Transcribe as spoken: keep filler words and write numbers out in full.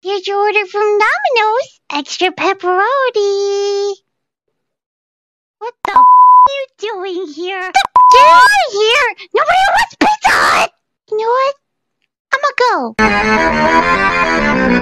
Here's your order from Domino's. Extra pepperoni. What the f*** are you doing here? Get out of here! Nobody wants Pizza Hut! You know what? I'ma go.